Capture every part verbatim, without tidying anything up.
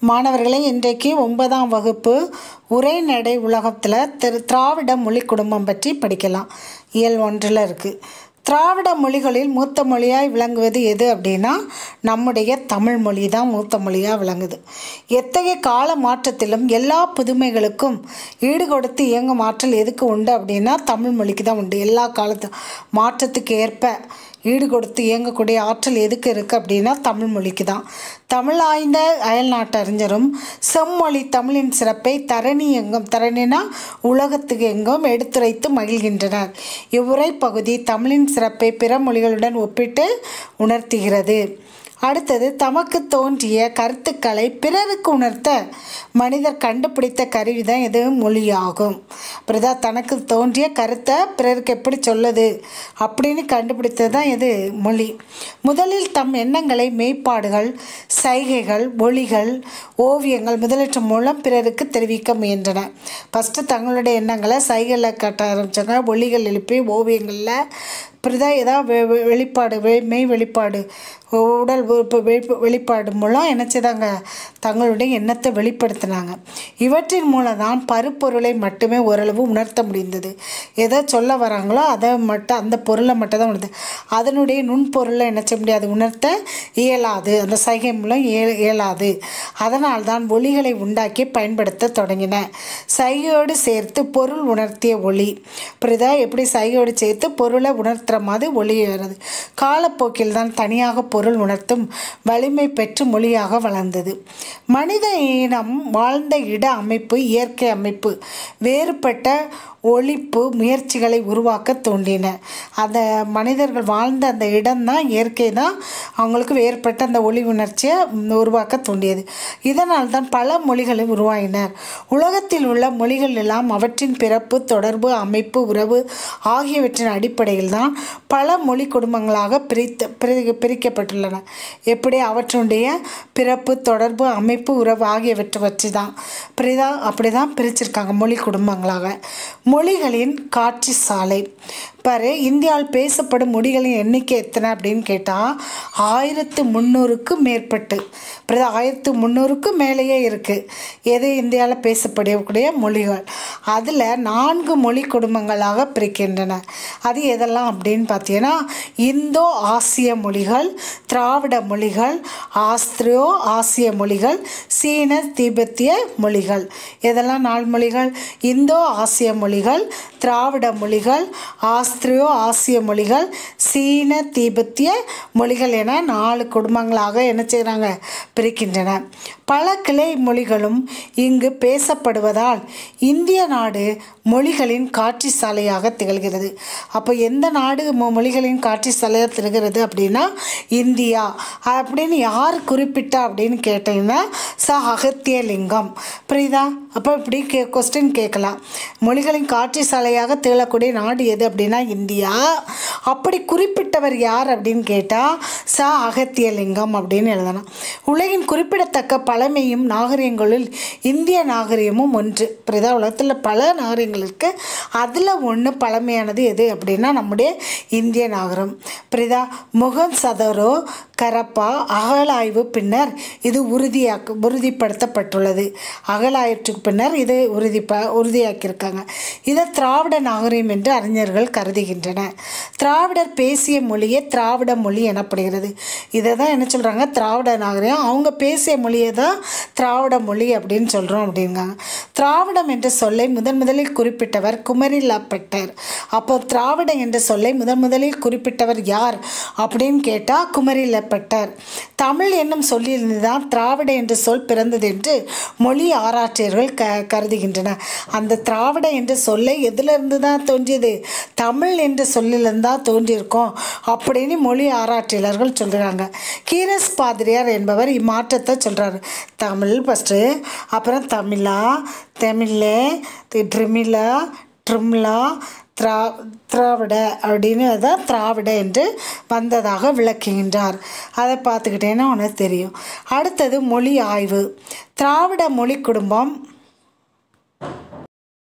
மாணவர்களே, இன்றைக்கு ஒன்பதாம் வகுப்பு உரைநடை உலகத்தில் திரு திராவிட மொழி குடும்பம் பற்றி படிக்கலாம். இயல் ஒன்றில் இருக்குது. திராவிட மொழிகளில் மூத்த மொழியாய் விளங்குவது எது அப்படின்னா நம்முடைய தமிழ் மொழி தான் மூத்த மொழியாக விளங்குது. எத்தகைய கால மாற்றத்திலும் எல்லா புதுமைகளுக்கும் ஈடு கொடுத்து இயங்கும் ஆற்றல் எதுக்கு உண்டு அப்படின்னா தமிழ் மொழிக்கு தான் உண்டு. எல்லா காலத்து மாற்றத்துக்கு ஏற்ப ஈடு கொடுத்து இயங்கக்கூடிய ஆற்றல் எதுக்கு இருக்குது அப்படின்னா தமிழ் மொழிக்கு தான். தமிழ் ஆய்ந்த அயல் நாட்டு அறிஞரும் செம்மொழி தமிழின் சிறப்பை தரணி எங்கும் தரணினா உலகத்துக்கு எங்கும் எடுத்துரைத்து மகிழ்கின்றனர். இவ்வுரை பகுதி தமிழின் சிறப்பை பிற மொழிகளுடன் ஒப்பிட்டு உணர்த்துகிறது. அடுத்தது, தமக்கு தோன்றிய கருத்துக்களை பிறருக்கு உணர்த்த மனிதர் கண்டுபிடித்த கருவி தான் இது மொழியாகும். அப்புறம் தனக்கு தோன்றிய கருத்தை பிறருக்கு எப்படி சொல்லுது அப்படின்னு கண்டுபிடித்தது தான் இது மொழி. முதலில் தம் எண்ணங்களை மெய்ப்பாடுகள், சைகைகள், ஒலிகள், ஓவியங்கள் முதலீட்டு மூலம் பிறருக்கு தெரிவிக்க முயன்றன. ஃபஸ்ட்டு தங்களுடைய எண்ணங்களை சைகைகளில் காட்ட ஆரம்பித்தாங்க. ஒலிகள் எழுப்பி ஓவியங்களில் இப்படிதான் ஏதாவது வெ வெளிப்பாடு வெ மெய் வெளிப்பாடு உடல் உறுப்பு வெளிப்பாடு மூலம் என்ன செய்தாங்க, தங்களுடைய எண்ணத்தை வெளிப்படுத்தினாங்க. இவற்றின் மூலம் தான் பருப்பொருளை மட்டுமே ஓரளவு உணர்த்த முடிந்தது. எதை சொல்ல வராங்களோ அதை மட்டும் அந்த பொருளை மட்டும் தான் உணர்த்து, அதனுடைய நுண்பொருளை என்ன செய்ய முடியாது, உணர்த்த இயலாது. அந்த சைகை மூலம் இய இயலாது அதனால் தான் ஒலிகளை உண்டாக்கி பயன்படுத்த தொடங்கின. சைகையோடு சேர்த்து பொருள் உணர்த்திய ஒலி. புரியுதா? எப்படி சைகையோடு சேர்த்து பொருளை உணர்த்துற மாதிரி ஒலி வருது. காலப்போக்கில் தான் தனியாக பொருள் உணர்த்தும் வலிமை பெற்று மொழியாக வளர்ந்தது. மனித இனம் வாழ்ந்த இட அமைப்பு, இயற்கை அமைப்பு வேறுபட்ட ஒழிப்பு முயற்சிகளை உருவாக்க தோன்றின. அந்த மனிதர்கள் வாழ்ந்த அந்த இடம்தான், இயற்கை தான் அவங்களுக்கு வேறுபட்ட அந்த ஒளி உணர்ச்சியை உருவாக்க தோன்றியது. இதனால் தான் பல மொழிகளை உருவாகினர். உலகத்தில் உள்ள மொழிகள் எல்லாம் அவற்றின் பிறப்பு, தொடர்பு, அமைப்பு, உறவு ஆகியவற்றின் அடிப்படையில் தான் பல மொழி குடும்பங்களாக பிரித்து பிரி பிரிக்கப்பட்டுள்ளன. எப்படி? அவற்றுடைய பிறப்பு, தொடர்பு, அமைப்பு, உறவு ஆகியவற்றை வச்சு தான் பிரிதா அப்படி தான் பிரிச்சிருக்காங்க மொழி குடும்பங்களாக. மொழிகளின் காட்சி சாலை. பாரு, இந்தியாவில் பேசப்படும் மொழிகளின் எண்ணிக்கை எத்தனை அப்படின்னு கேட்டால் ஆயிரத்து முந்நூறுக்கு மேற்பட்டு அப்புறம் ஆயிரத்து முந்நூறுக்கு மேலேயே இருக்குது. எது இந்தியாவில் பேசப்படக்கூடிய மொழிகள். அதில் நான்கு மொழி குடும்பங்களாக பிரிக்கின்றன. அது எதெல்லாம் அப்படின்னு பார்த்தீங்கன்னா இந்தோ ஆசிய மொழிகள், திராவிட மொழிகள், ஆஸ்திரியோ ஆசிய மொழிகள், சீன திபெத்திய மொழிகள். எதெல்லாம் நாலு மொழிகள்? இந்தோ ஆசிய மொழிகள், திராவிட மொழிகள், ஆஸ்திரியோ ஆசிய மொழிகள், சீன திபெத்திய மொழிகள் என நாலு குடும்பங்களாக என்ன செய்கிறாங்க, பிரிக்கின்றன. பல கிளை மொழிகளும் இங்கு பேசப்படுவதால் இந்திய நாடு மொழிகளின் காட்சி சாலையாக திகழ்கிறது. அப்போ எந்த நாடு மொழிகளின் காட்சி சாலையாக திகழ்கிறது அப்படின்னா இந்தியா அப்படின்னு யார் குறிப்பிட்டா அப்படின்னு கேட்டிங்கன்னா ச அகத்தியலிங்கம். புரியுதா? அப்போ இப்படி கே கொஸ்டின் கேட்கலாம். மொழிகளின் காட்சி சாலையாக திகழக்கூடிய நாடு எது அப்படின்னா இந்தியா. அப்படி குறிப்பிட்டவர் யார் அப்படின்னு கேட்டால் ச அகத்தியலிங்கம் அப்படின்னு எழுதலாம். உலகின் குறிப்பிடத்தக்க பழமையும் நாகரிகங்களில் இந்திய நாகரிகமும் ஒன்று. புரியுதா? உலகத்தில் பல நாகரிகங்கள் இருக்குது. அதில் ஒன்று பழமையானது எது அப்படின்னா நம்முடைய இந்திய நாகரிகம். புரியுதா? முகன் சதரோ கரப்பா அகழாய்வு பின்னர் இது உறுதியாக்க உறுதிப்படுத்தப்பட்டுள்ளது. அகழாய்வுக்கு பின்னர் இது உறுதி ப உறுதியாக்கியிருக்காங்க. இதை திராவிட நாகரிகம் என்று அறிஞர்கள் கருதுகின்றனர். திராவிடர் பேசிய மொழியே திராவிட மொழி எனப்படுகிறது. இதை தான் என்ன சொல்கிறாங்க, திராவிட நாகரிகம். அவங்க பேசிய மொழியை தான் திராவிட மொழி அப்படின்னு சொல்கிறோம் அப்படிங்காங்க. திராவிடம் என்ற சொல்லை முதன் முதலில் குறிப்பிட்டவர் குமரிலப்பட்டர். அப்போ திராவிடம் என்ற சொல்லை முதன் முதலில் குறிப்பிட்டவர் யார் அப்படின்னு கேட்டால் குமரிலப்பட்டர். தமிழ் என்னும் சொல்லிலிருந்து தான் திராவிட என்ற சொல் பிறந்தது என்று மொழி ஆராய்ச்சியர்கள் க கருதுகின்றனர். அந்த திராவிட என்ற சொல்லை எதிலிருந்து தான் தோன்றியது? தமிழ் என்ற சொல்லிலிருந்து தான் தோன்றியிருக்கோம் அப்படின்னு மொழி ஆராய்ச்சியாளர்கள் சொல்கிறாங்க. கீரஸ் பாதிரியார் என்பவர் இம்மாற்றத்தை சொல்கிறார். தமிழ் ஃபஸ்ட்டு, அப்புறம் தமிழா, தமிழே, ட்ரிமிலா, ட்ரிம்லா, திரா திராவிட அப்படின்னு தான் திராவிட என்று வந்ததாக விளக்குகின்றார். அதை பார்த்துக்கிட்டேன்னா உனக்கு தெரியும். அடுத்தது மொழி ஆய்வு. திராவிட மொழி குடும்பம்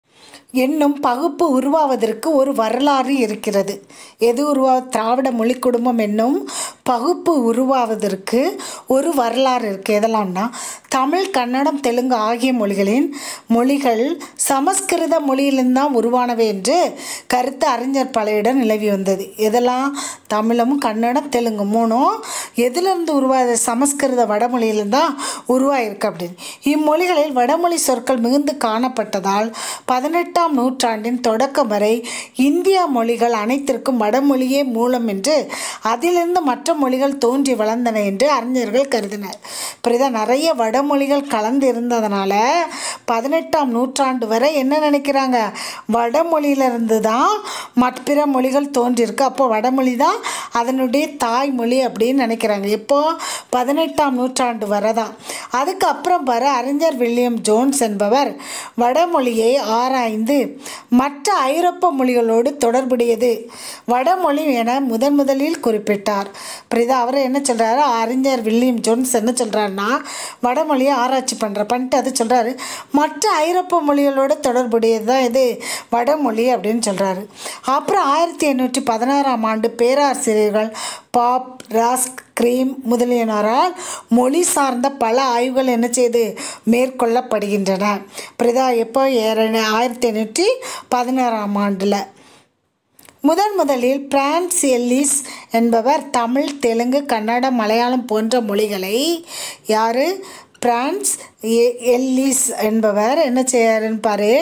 என்னும் பகுப்பு உருவாவதற்கு ஒரு வரலாறு இருக்கிறது. எது உருவா திராவிட மொழி குடும்பம் என்னும் பகுப்பு உருவாவதற்கு ஒரு வரலாறு இருக்குது. எதெல்லாம்னா, தமிழ், கன்னடம், தெலுங்கு ஆகிய மொழிகளின் மொழிகள் சமஸ்கிருத மொழியிலிருந்து தான் உருவானவை என்று கருத்து அறிஞர் பலரிடம் நிலவி வந்தது. எதெல்லாம்? தமிழும் கன்னடம் தெலுங்கு மூணும் எதிலிருந்து உருவாது? சமஸ்கிருத வடமொழியிலிருந்து தான் உருவாயிருக்கு அப்படின்னு. இம்மொழிகளில் வடமொழி சொற்கள் மிகுந்து காணப்பட்டதால் பதினெட்டாம் நூற்றாண்டின் தொடக்கம் வரை இந்திய மொழிகள் அனைத்திற்கும் வடமொழியே மூலம் என்று, அதிலிருந்து மற்ற மொழிகள் தோன்றி வளர்ந்தன என்று அறிஞர்கள் கருதினர். இப்படிதான் நிறைய வடமொழிகள் கலந்து இருந்ததுனால பதினெட்டாம் நூற்றாண்டு வரை என்ன நினைக்கிறாங்க, வடமொழியிலிருந்து தான் மற்ற பிற மொழிகள் தோன்றியிருக்கு. அப்போ வடமொழி தான் அதனுடைய தாய்மொழி அப்படின்னு நினைக்கிறாங்க. இப்போ பதினெட்டாம் நூற்றாண்டு வரை தான். அதுக்கப்புறம் வர அறிஞர் வில்லியம் ஜோன்ஸ் என்பவர் வடமொழியை ஆராய்ந்து மற்ற ஐரோப்பா மொழிகளோடு தொடர்புடையது வடமொழி என முதன் முதலில் குறிப்பிட்டார். புரியுதா? அவர் என்ன சொல்கிறாரு, அறிஞர் வில்லியம் ஜோன்ஸ் என்ன சொல்கிறாருன்னா, வடமொழியை ஆராய்ச்சி பண்ணுற பண்ணிட்டு அது சொல்கிறாரு மற்ற ஐரோப்பா மொழிகளோடு தொடர்புடையது தான் இது வடமொழி அப்படின்னு சொல்கிறாரு. அப்புறம் ஆயிரத்தி எண்ணூற்றி பதினாறாம் ஆண்டு பேராசிரியர்கள் பாப், ராஸ்க், கிரீம் முதலியனரால் மொழி சார்ந்த பல ஆய்வுகள் என்ன செய்து மேற்கொள்ளப்படுகின்றன. புரியுதா? எப்போ ஆயிரத்தி எண்ணூற்றி பதினாறாம் ஆண்டில் முதன் முதலில் பிரான்ஸ் எல்லிஸ் என்பவர் தமிழ், தெலுங்கு, கன்னடம், மலையாளம் போன்ற மொழிகளை யார் பிரான்ஸ் எல்லிஸ் என்பவர் என்ன செய்யாருன்னு பாரு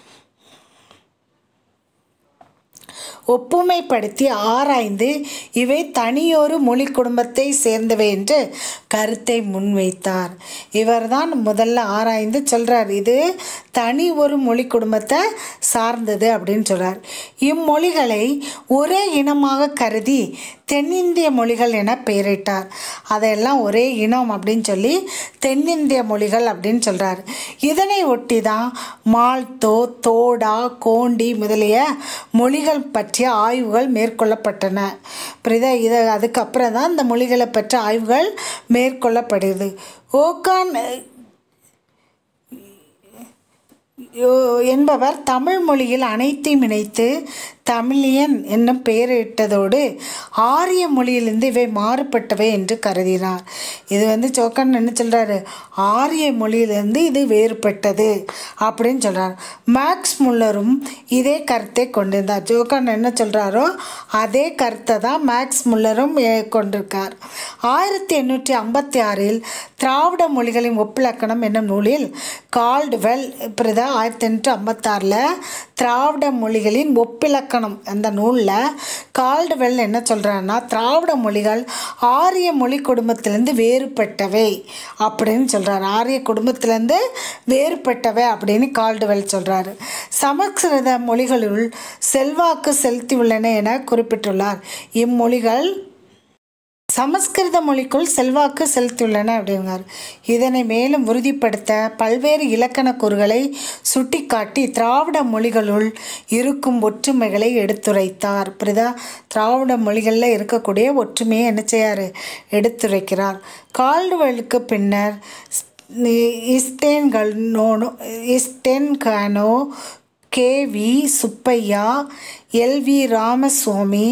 ஒப்புமைப்படுத்தி ஆராய்ந்து இவை தனியொரு மொழி குடும்பத்தை சேர்ந்தவை என்று கருத்தை முன்வைத்தார். இவர் தான் முதல்ல ஆராய்ந்து சொல்கிறார் இது தனி ஒரு மொழி குடும்பத்தை சார்ந்தது அப்படின்னு சொல்கிறார். இம்மொழிகளை ஒரே இனமாக கருதி தென்னிந்திய மொழிகள் என பெயரிட்டார். அதையெல்லாம் ஒரே இனம் அப்படின்னு சொல்லி தென்னிந்திய மொழிகள் அப்படின்னு சொல்கிறார். இதனை ஒட்டி தான் மால்தோ, தோடா, கோண்டி முதலிய மொழிகள் பற்றிய ஆய்வுகள் மேற்கொள்ளப்பட்டன. புரியுதா? இதை அதுக்கப்புறம் தான் இந்த மொழிகளை பற்றிய ஆய்வுகள் மேற்கொள்ளப்படுது. ஓகான் என்பவர் தமிழ் மொழியில் அனைத்தையும் இணைத்து தமிழியன் என்னும் பெயரிட்டதோடு ஆரிய மொழியிலிருந்து இவை மாறுபட்டவை என்று கருதினார். இது வந்து சோக்கன் என்ன சொல்கிறாரு, ஆரிய மொழியிலிருந்து இது வேறுபட்டது அப்படின்னு சொல்கிறார். மேக்ஸ் முல்லரும் இதே கருத்தை கொண்டிருந்தார். ஜோக்கன் என்ன சொல்கிறாரோ அதே கருத்தை தான் மேக்ஸ் முல்லரும் கொண்டிருக்கார். ஆயிரத்தி எண்ணூற்றி ஐம்பத்தி ஆறில் திராவிட மொழிகளின் ஒப்பிலக்கணம் என்னும் நூலில் கால்டுவெல் பிரதா ஆயிரத்தி எண்ணூற்றி ஐம்பத்தாறில் திராவிட மொழிகளின் ஒப்பிலக்கணம் அந்த நூலில் கால்டுவெல் என்ன சொல்கிறாருன்னா, திராவிட மொழிகள் ஆரிய மொழி குடும்பத்திலேருந்து வேறுபட்டவை அப்படின்னு சொல்கிறார். ஆரிய குடும்பத்திலேருந்து வேறுபட்டவை அப்படின்னு கால்டுவெல் சொல்கிறாரு. சமஸ்கிருத மொழிகளுள் செல்வாக்கு செலுத்தியுள்ளன என குறிப்பிட்டுள்ளார். இம்மொழிகள் சமஸ்கிருத மொழிக்குள் செல்வாக்கு செலுத்தியுள்ளன அப்படிங்கிறார். இதனை மேலும் உறுதிப்படுத்த பல்வேறு இலக்கண கூறுகளை சுட்டிக்காட்டி திராவிட மொழிகளுள் இருக்கும் ஒற்றுமைகளை எடுத்துரைத்தார். புரியுதா? திராவிட மொழிகளில் இருக்கக்கூடிய ஒற்றுமையை என்ன செய்யார், எடுத்துரைக்கிறார். கால்டுவெலுக்கு பின்னர் Sten Konow Sten Konow K V Subbaiah, L V Ramaswami,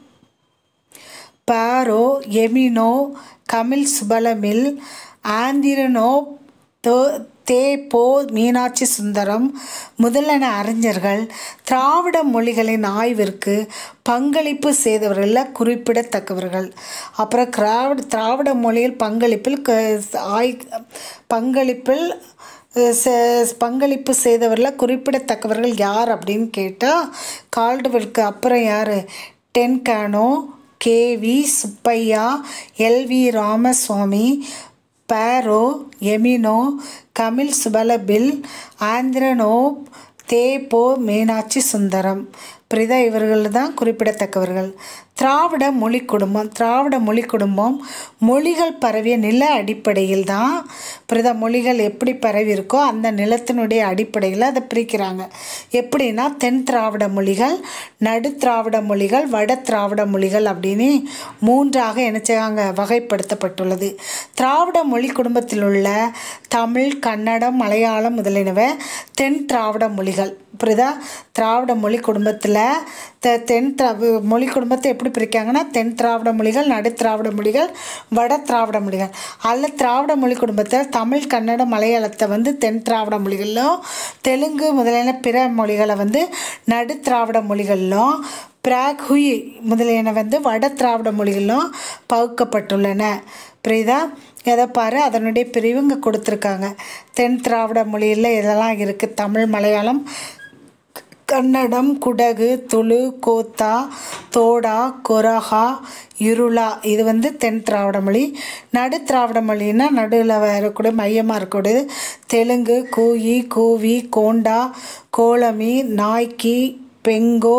Burrow, Emeneau, Kamil Zvelebil, Andronov, தே போ மீனாட்சி சுந்தரம் முதலான அறிஞர்கள் திராவிட மொழிகளின் ஆய்விற்கு பங்களிப்பு செய்தவர்களில் குறிப்பிடத்தக்கவர்கள். அப்புறம் திராவிட திராவிட மொழியில் பங்களிப்பில் ஆய் பங்களிப்பில் பங்களிப்பு செய்தவர்களில் குறிப்பிடத்தக்கவர்கள் யார் அப்படின்னு கேட்டால் கால்டுவெலுக்கு அப்புறம் யார், Sten Konow, K V Subbaiah, L V Ramaswami, Burrow, Emeneau, Kamil Zvelebil, Andronov, தே போ மீனாட்சி சுந்தரம். புரியுதா? இவர்கள் தான் குறிப்பிடத்தக்கவர்கள். திராவிட மொழி குடும்பம் திராவிட மொழி குடும்பம் மொழிகள் பரவிய நில அடிப்படையில் தான். புரியுதா? மொழிகள் எப்படி பரவி இருக்கோ அந்த நிலத்தினுடைய அடிப்படையில் அதை பிரிக்கிறாங்க. எப்படின்னா தென் திராவிட மொழிகள், நடு திராவிட மொழிகள், வட திராவிட மொழிகள் அப்படின்னு மூன்றாக என்ன செய்வாங்க, வகைப்படுத்தப்பட்டுள்ளது. திராவிட மொழி குடும்பத்தில் உள்ள தமிழ், கன்னடம், மலையாளம் முதலியனவை தென் திராவிட மொழிகள். புரியுதா? திராவிட மொழி குடும்பத்தில் தெ தென் திரா மொழி குடும்பத்தை எப்படி பிரிக்காங்கன்னா, தென் திராவிட மொழிகள், நடு திராவிட மொழிகள், வட திராவிட மொழிகள். அதில் திராவிட மொழி குடும்பத்தில் தமிழ், கன்னட, மலையாளத்தை வந்து தென் திராவிட மொழிகளிலும், தெலுங்கு முதலான பிற மொழிகளை வந்து நடு திராவிட மொழிகளிலும், பிராக்ஹுய் முதலியன வந்து வட திராவிட மொழிகளிலும் பகுக்கப்பட்டுள்ளன. புரியுதா? எதை பாரு, அதனுடைய பிரிவு இங்கே கொடுத்துருக்காங்க. தென் திராவிட மொழியில் இதெல்லாம் இருக்குது: தமிழ், மலையாளம், கன்னடம், குடகு, துளு, கோத்தா, தோடா, கொரஹா, இருளா. இது வந்து தென் திராவிட மொழி. நடு திராவிட மொழின்னா நடுவில் வரக்கூடிய மையமாக இருக்கக்கூடியது தெலுங்கு, கூயி, கூவி, கோண்டா, கோலமி, நாய்க்கி, பெங்கோ,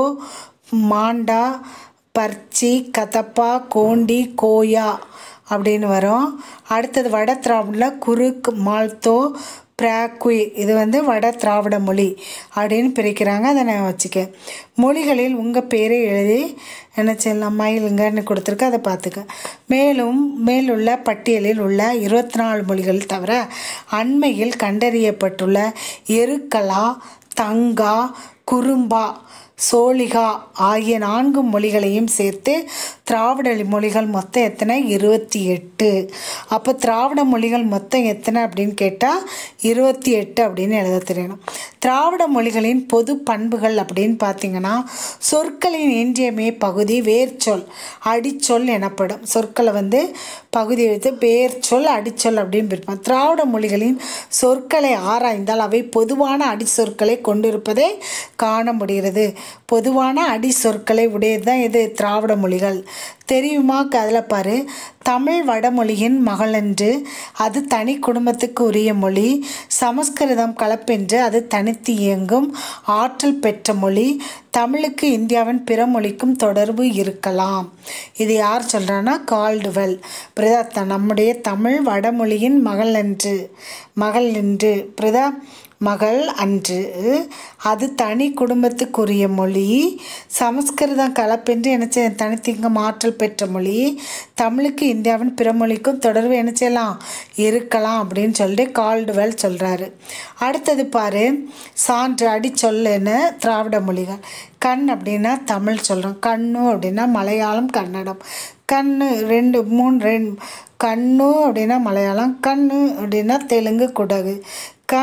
மாண்டா, பர்ச்சி, கதப்பா, கோண்டி, கோயா அப்படின்னு வரும். அடுத்தது வட திராவிடில் குறுக், மால்தோ, பிராக்குய். இது வந்து வட திராவிட மொழி அப்படின்னு பிரிக்கிறாங்க. அதை நான் வச்சுக்க. மொழிகளில் உங்கள் பேரை எழுதி என்ன செய்யலாம், மயிலுங்கன்னு கொடுத்துருக்கு, அதை பார்த்துக்க. மேலும் மேலுள்ள பட்டியலில் உள்ள இருபத்தி நாலு மொழிகள் தவிர அண்மையில் கண்டறியப்பட்டுள்ள எருக்கலா, தங்கா, குறும்பா, சோழிகா ஆகிய நான்கு மொழிகளையும் சேர்த்து திராவிட மொழிகள் மொத்தம் எத்தனை? இருபத்தி எட்டு. அப்போ திராவிட மொழிகள் மொத்தம் எத்தனை அப்படின்னு கேட்டால் இருபத்தி எட்டு அப்படின்னு எழுத தெரியணும். திராவிட மொழிகளின் பொது பண்புகள் அப்படின்னு பார்த்தீங்கன்னா, சொற்களின் இன்றியமைய பகுதி வேர்ச்சொல், அடிச்சொல் எனப்படும். சொற்களை வந்து பகுதி வைத்து வேர்ச்சொல், அடிச்சொல் அப்படின்னு பிரிப்போம். திராவிட மொழிகளின் சொற்களை ஆராய்ந்தால் அவை பொதுவான அடி சொற்களை கொண்டிருப்பதை காண முடிகிறது. பொதுவான அடி சொற்களை உடையது தான் இது திராவிட மொழிகள். தெரியுமா? அதில் பாரு, தமிழ் வடமொழியின் மகளென்று அது தனி குடும்பத்துக்கு உரிய மொழி. சமஸ்கிருதம் கலப்பென்று அது தனித்து இயங்கும் ஆற்றல் பெற்ற மொழி. தமிழுக்கு இந்தியாவின் பிற மொழிக்கும் தொடர்பு இருக்கலாம். இது யார் சொல்கிறான்னா, கால்டுவெல். பிரதா நம்முடைய தமிழ் வடமொழியின் மகள் என்று மகள் என்று பிரதா மகள் அன்று அது தனி குடும்பத்துக்குரிய மொழி. சமஸ்கிருதம் கலப்பென்று என்ன செய்ய தனித்திங்கம் ஆற்றல் பெற்ற மொழி. தமிழுக்கு இந்தியாவின் பிற மொழிக்கும் தொடர்பு என்ன செய்யலாம், இருக்கலாம் அப்படின்னு சொல்லிட்டு கால்டுவெல் சொல்கிறாரு. அடுத்தது பாரு, சான்று அடிச்சொல்லுன்னு திராவிட மொழிகள். கண் அப்படின்னா தமிழ் சொல்கிறோம், கண்ணு அப்படின்னா மலையாளம், கன்னடம். கண்ணு ரெண்டு மூணு ரெண்டு கண்ணு அப்படின்னா மலையாளம், கண்ணு அப்படின்னா தெலுங்கு, குடகு. க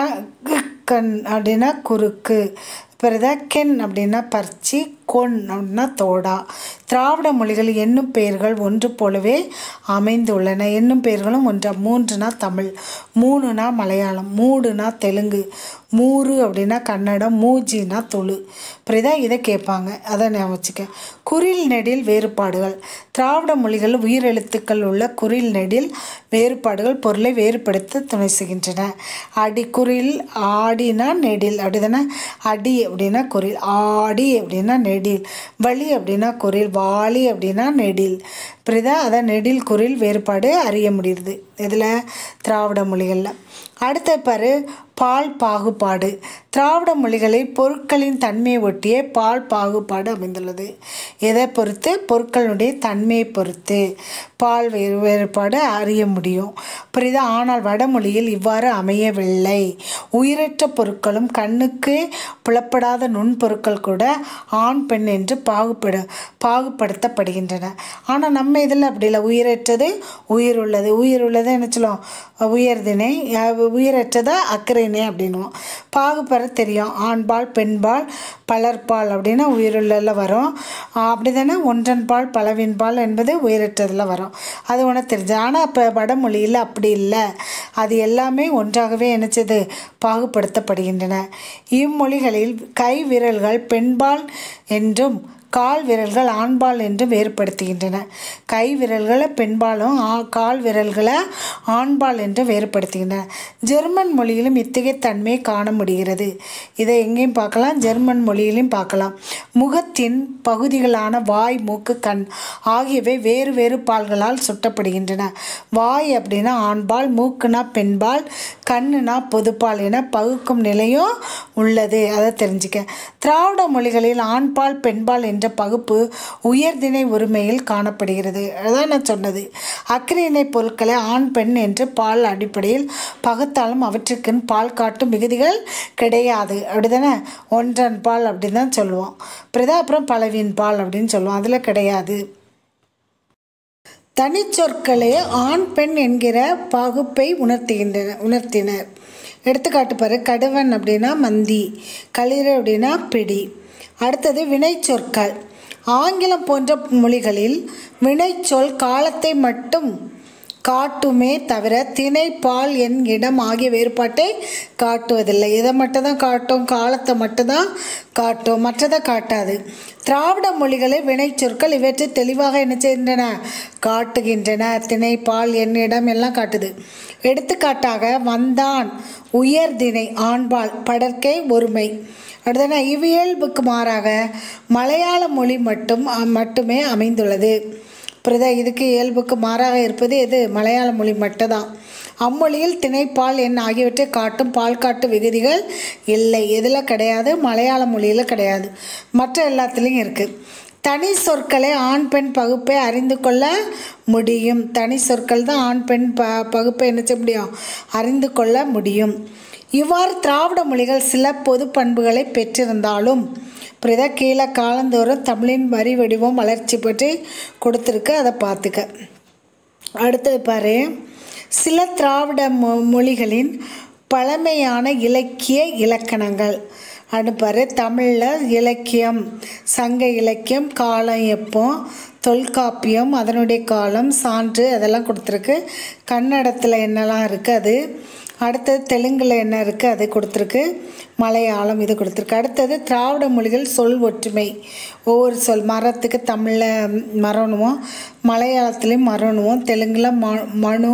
கண் அப்படின்னா குறுக்கு. பிறகு கென் அப்படின்னா பர்ச்சி, கொன் அப்படின்னா தோடா. திராவிட மொழிகள் என்னும் பெயர்கள் ஒன்று போலவே அமைந்துள்ளன. என்னும் பெயர்களும் ஒன்றா. மூன்றுனா தமிழ், மூணுனா மலையாளம், மூடுனா தெலுங்கு, மூறு அப்படின்னா கன்னடம், மூஜினா துளு. புரியுதா? இதை கேட்பாங்க, அதை நான் வச்சுக்க. குறில் நெடில் வேறுபாடுகள். திராவிட மொழிகள் உயிரெழுத்துக்கள் உள்ள குறில் நெடில் வேறுபாடுகள் பொருளை வேறுபடுத்த துணை செய்கின்றன. அடி குறில் ஆடினா நெடில் அப்படிதானே. அடி அப்படின்னா குறில், ஆடி அப்படின்னா நெடில், வழி அப்படின்னா குறில், வாளி அப்படின்னா நெடில். புரியுதா? அதான் நெடில் குறில் வேறுபாடு அறிய முடியுது இதில் திராவிட மொழிகளில். அடுத்த பாரு, பால் பாகுபாடு. திராவிட மொழிகளில் பொருட்களின் தன்மையை ஒட்டியே பால் பாகுபாடு அமைந்துள்ளது. எதை பொறுத்து? பொருட்களுடைய தன்மையை பொறுத்து பால் வேறு வேறுபாடு அறிய முடியும். புரியுதா? ஆனால் வடமொழியில் இவ்வாறு அமையவில்லை. உயிரற்ற பொருட்களும் கண்ணுக்கு புலப்படாத நுண்பொருட்கள் கூட ஆண் பெண் என்று பாகுபடு பாகுபடுத்தப்படுகின்றன. ஆனால் நம்ம இதில் அப்படி இல்லை. உயிரற்றது உயிர் உள்ளது, உயிர் உள்ளது என்ன சொல்லுவோம், உயர்தினை, உயிரற்றதை அக்கறைனே அப்படின்வோம். பாகுபெற தெரியும். ஆண்பால், பெண்பால், பலர்பால் அப்படின்னா உயிருள்ள வரும். அப்படி தானே ஒன்றன்பால் பலவின்பால் என்பது உயிரற்றதில் வரும். அது ஒன்று தெரிஞ்சு. ஆனால் இப்போ வடமொழியில் அப்படி இல்லை. அது எல்லாமே ஒன்றாகவே நினச்சது பாகுபடுத்தப்படுகின்றன. இம்மொழிகளில் கை விரல்கள் பெண்பால் என்றும் கால் விரல்கள் ஆண்பால் என்று வேறுபடுத்துகின்றன. கை விரல்களை பெண்பாலும் கால் விரல்களை ஆண்பால் என்று வேறுபடுத்துகின்றன. ஜெர்மன் மொழியிலும் இத்தகைய தன்மையை காண முடிகிறது. இதை எங்கேயும் பார்க்கலாம், ஜெர்மன் மொழியிலும் பார்க்கலாம். முகத்தின் பகுதிகளான வாய், மூக்கு, கண் ஆகியவை வேறு வேறு பால்களால் சுட்டப்படுகின்றன. வாய் அப்படின்னா ஆண்பால், மூக்குனா பெண்பால், கண்ணுனா பொதுப்பால் என பகுக்கும் நிலையும் உள்ளது. அதை தெரிஞ்சுக்க. திராவிட மொழிகளில் ஆண்பால் பெண்பால் என்று என்ற பகுப்பு உயர்திணை உரிமையில் காணப்படுகிறது. அதான் நான் சொன்னது. அக்ரிணை பொருட்களை ஆண் பெண் என்று பால் அடிப்படையில் பகுத்தாலும் அவற்றுக்கு பால் காட்டும் மிகுதிகள் கிடையாது. அப்படிதானே? ஒன்றன் பால் அப்படின்னு தான் சொல்லுவோம். அப்புறம் அப்புறம் பலவின் பால் அப்படின்னு சொல்லுவோம். அதில் கிடையாது. தனிச்சொற்களே ஆண் பெண் என்கிற பகுப்பை உணர்த்துகின்றன உணர்த்தினர். எடுத்துக்காட்டு பாரு. கடுவன் அப்படின்னா மந்தி, களிறு அப்படின்னா பிடி. அடுத்தது வினைச்சொற்கள். ஆங்கிலம் போன்ற மொழிகளில் வினைச்சொல் காலத்தை மட்டும் காட்டுமே தவிர திணை, பால், எண், இடம் ஆகிய வேறுபாட்டை காட்டுவதில்லை. இதை மட்டும் தான் காட்டும், காலத்தை மட்டும்தான் காட்டும், மற்றதை காட்டாது. திராவிட மொழிகளில் வினைச்சொற்கள் இவற்றை தெளிவாக என்ன செய்கின்றன? காட்டுகின்றன. திணை, பால், எண், இடம் எல்லாம் காட்டுது. எடுத்துக்காட்டாக வந்தான் உயர்திணை ஆண்பால், படற்கை ஒருமை. அடுத்தன இவ்வியல்புக்கு மாறாக மலையாள மொழி மட்டும் மட்டுமே அமைந்துள்ளது. புரியுதா? இதுக்கு இயல்புக்கு மாறாக இருப்பது எது? மலையாள மொழி மட்டும்தான். அம்மொழியில் திணை, பால், எண் ஆகியவற்றை காட்டும் பால் காட்டு விகுதிகள் இல்லை. எதில் கிடையாது? மலையாள மொழியில் கிடையாது. மற்ற எல்லாத்துலேயும் இருக்குது. தனி சொற்களை ஆண் பெண் பகுப்பை அறிந்து கொள்ள முடியும். தனி சொற்கள் தான் ஆண் பெண் ப பகுப்பை என்ன செய்ய முடியும்? அறிந்து கொள்ள முடியும். இவ்வாறு திராவிட மொழிகள் சில பொது பண்புகளை பெற்றிருந்தாலும் புரியுதா? கீழே காலந்தோறும் தமிழின் வரி வடிவம் வளர்ச்சி பற்றி கொடுத்துருக்கு. அதை பார்த்துக்க. அடுத்தது பாரு. சில திராவிட மொ மொழிகளின் பழமையான இலக்கிய இலக்கணங்கள் அடுப்பாரு. தமிழில் இலக்கியம், சங்க இலக்கியம், காலம் எப்போ, தொல்காப்பியம், அதனுடைய காலம், சான்று அதெல்லாம் கொடுத்துருக்கு. கன்னடத்தில் என்னெல்லாம் இருக்குது அது. அடுத்தது தெலுங்கில் என்ன இருக்குது அது கொடுத்துருக்கு. மலையாளம் இது கொடுத்துருக்கு. அடுத்தது திராவிட மொழிகள் சொல் ஒற்றுமை. ஒவ்வொரு சொல் மரத்துக்கு தமிழில் மரணுவோம், மலையாளத்துலேயும் மரணுவோம், தெலுங்கில் ம மனு,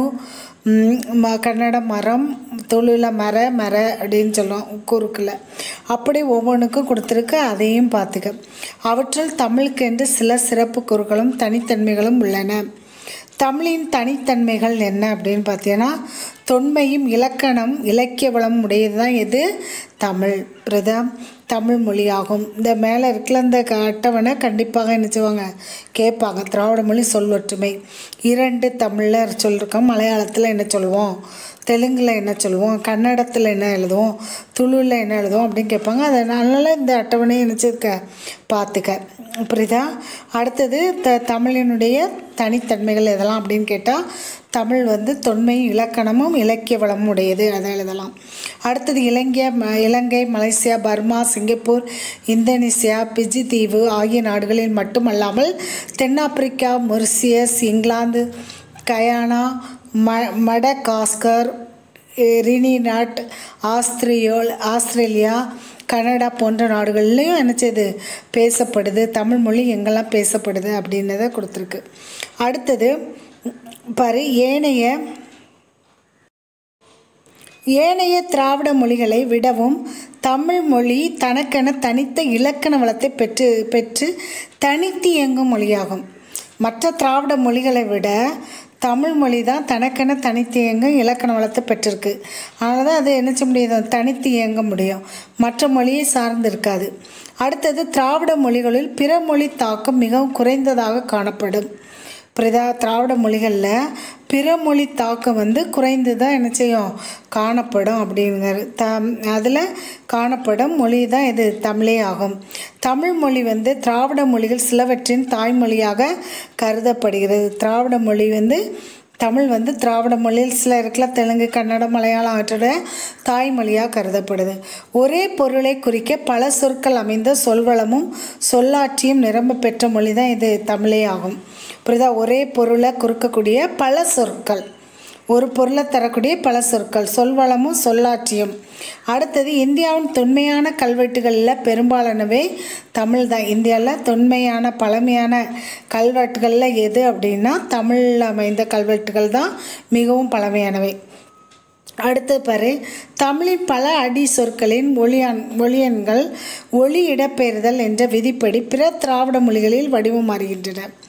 ம கன்னட மரம், தொழில மர மர அப்படின்னு சொல்லுவோம் குறுக்கில். அப்படி ஒவ்வொன்றுக்கும் கொடுத்துருக்கு. அதையும் பார்த்துக்க. அவற்றில் தமிழுக்கு என்று சில சிறப்பு குறுக்களும் தனித்தன்மைகளும் உள்ளன. தமிழின் தனித்தன்மைகள் என்ன அப்படின்னு பார்த்தீங்கன்னா, தொன்மையும் இலக்கணம் இலக்கிய வளம் உடையது தான் எது? தமிழ். பிரதா தமிழ் மொழியாகும். இந்த மேலே இருக்கிற இந்த அட்டவணை கண்டிப்பாக என்ன செய்வாங்க? கேட்பாங்க. திராவிட மொழி சொல் ஒற்றுமை. இரண்டு தமிழில் சொல்லியிருக்கோம். மலையாளத்தில் என்ன சொல்லுவோம்? தெலுங்கில் என்ன சொல்லுவோம்? கன்னடத்தில் என்ன எழுதுவோம்? துளுவில் என்ன எழுதுவோம் அப்படின்னு கேட்பாங்க. அதனால இந்த அட்டவணையை நினச்சிருக்க பார்த்துக்க. புரியுதா? அடுத்தது த தமிழினுடைய தனித்தன்மைகள் எதெல்லாம் அப்படின்னு கேட்டால், தமிழ் வந்து தொன்மையும் இலக்கணமும் இலக்கிய வளமும் உடையது. அதை எழுதலாம். அடுத்தது Ilangai Ilangai Malaysia, Burma, Singapore, Indonesia, Fiji தீவு ஆகிய நாடுகளில் மட்டுமல்லாமல் தென்னாப்பிரிக்கா, மொரிசியஸ், இங்கிலாந்து, கயானா, ம மடகாஸ்கர், ரினிநாட், ஆஸ்திரியோல் ஆஸ்திரேலியா, கனடா போன்ற நாடுகள்லையும் என்ன செய்யுது? பேசப்படுது. தமிழ் மொழி எங்கெல்லாம் பேசப்படுது அப்படின்னதை கொடுத்துருக்கு. அடுத்தது பாரு. ஏனைய ஏனைய திராவிட மொழிகளை விடவும் தமிழ் மொழி தனக்கென தனித்த இலக்கண வளத்தை பெற்று பெற்று தனித்து இயங்கும் மொழியாகும். மற்ற திராவிட மொழிகளை விட தமிழ் மொழி தான் தனக்கென தனித்து இயங்க இலக்கண வளத்தை பெற்றிருக்கு. அதனால தான் அது என்ன செய்ய முடியும்? தனித்து இயங்க முடியும். மற்ற மொழியை சார்ந்து இருக்காது. அடுத்தது திராவிட மொழிகளில் பிற மொழி தாக்கம் மிகவும் குறைந்ததாக காணப்படும். பிரதா திராவிட மொழிகளில் பிற மொழி தாக்கம் வந்து குறைந்து தான் என்ன செய்யும்? காணப்படும் அப்படிங்கிற த அதில் காணப்படும் மொழி தான் இது தமிழே ஆகும். தமிழ் மொழி வந்து திராவிட மொழிகள் சிலவற்றின் தாய்மொழியாக கருதப்படுகிறது. திராவிட மொழி வந்து தமிழ் வந்து திராவிட மொழியில் சில இருக்கல தெலுங்கு, கன்னடம், மலையாளம் அவற்றோட தாய்மொழியாக கருதப்படுது. ஒரே பொருளை குறிக்க பல சொற்கள் அமைந்த சொல்வளமும் சொல்லாட்சியும் நிரம்ப பெற்ற மொழி தான் இது தமிழே ஆகும். புரியுதா? ஒரே பொருளை குறிக்கக்கூடிய பல சொற்கள், ஒரு பொருளை தரக்கூடிய பல சொற்கள், சொல்வளமும் சொல்லாட்சியும். அடுத்தது இந்தியாவின் தொன்மையான கல்வெட்டுகளில் பெரும்பாலானவை தமிழ் தான். இந்தியாவில் தொன்மையான பழமையான கல்வெட்டுகளில் எது அப்படின்னா தமிழில் அமைந்த கல்வெட்டுகள் தான் மிகவும் பழமையானவை. அடுத்தது பாரு. தமிழின் பல அடி சொற்களின் ஒளியான் ஒளியன்கள் ஒளி இடப்பெயர்தல் என்ற விதிப்படி பிற திராவிட மொழிகளில் வடிவம் மாறுகின்றன.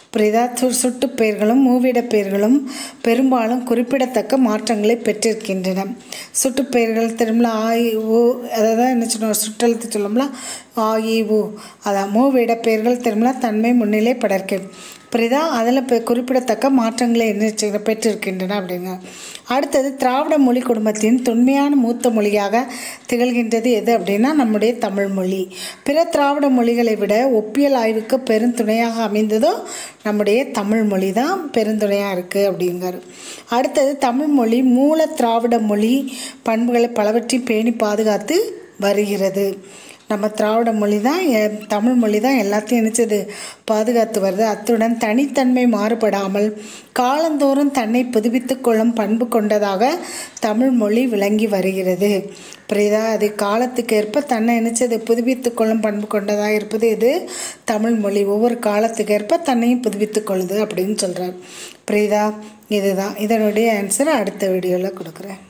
புரியுதா? சுட்டு பெயர்களும் மூவிட பெயர்களும் பெரும்பாலும் குறிப்பிடத்தக்க மாற்றங்களை பெற்றிருக்கின்றன. சுட்டு பெயர்கள் திரும்பல ஆ இ ஊ அதாவது என்ன சொல்லுவோம், சுற்றெழுத்து சொல்லும்ல ஆ இ ஊ, அதான் மூவிட பெயர்கள் திரும்பல தன்மை முன்னிலை படர்க்கு. புரியுதா? அதில் இப்போ குறிப்பிடத்தக்க மாற்றங்களை என்ன பெற்றிருக்கின்றன அப்படிங்க. அடுத்தது திராவிட மொழி குடும்பத்தின் தொன்மையான மூத்த மொழியாக திகழ்கின்றது எது அப்படின்னா நம்முடைய தமிழ் மொழி. பிற திராவிட மொழிகளை விட ஒப்பியல் ஆய்வுக்கு பெருந்துணையாக அமைந்ததோ நம்முடைய தமிழ் மொழி தான் பெருந்துணையாக இருக்குது அப்படிங்கிறார். அடுத்தது தமிழ் மொழி மூல திராவிட மொழி பண்புகளை பலவற்றை பேணி பாதுகாத்து வருகிறது. நம்ம திராவிட மொழி தான் தமிழ் மொழி தான் எல்லாத்தையும் நினச்சது பாதுகாத்து வருது. அத்துடன் தனித்தன்மை மாறுபடாமல் காலந்தோறும் தன்னை புதுப்பித்து கொள்ளும் பண்பு கொண்டதாக தமிழ் மொழி விளங்கி வருகிறது. புரியுதா? அது காலத்துக்கு ஏற்ப தன்னை நினச்சது புதுப்பித்து கொள்ளும் பண்பு கொண்டதாக இருப்பது இது தமிழ் மொழி. ஒவ்வொரு காலத்துக்கு ஏற்ப தன்னையும் புதுப்பித்து கொள்ளுது அப்படின்னு சொல்கிறார். புரியுதா? இதுதான் இதனுடைய ஆன்சர் அடுத்த வீடியோவில் கொடுக்குறேன்.